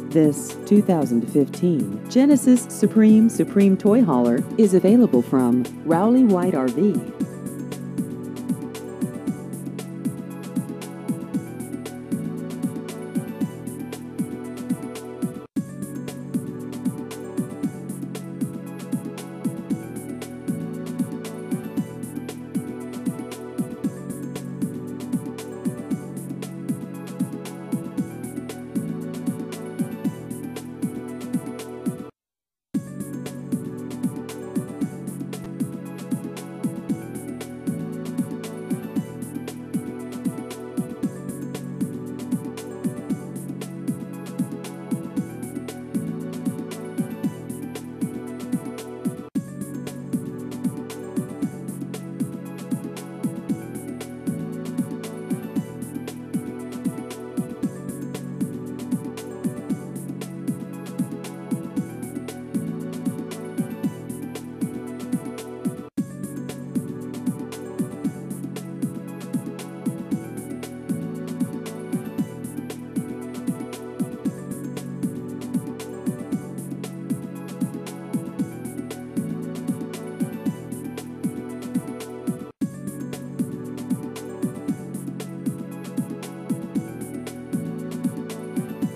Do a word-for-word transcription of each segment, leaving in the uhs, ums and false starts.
This two thousand fifteen Genesis Supreme Supreme Toy Hauler is available from Rowley White R V.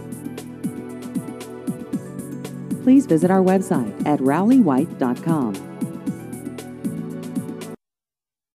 Please visit our website at rowley white dot com.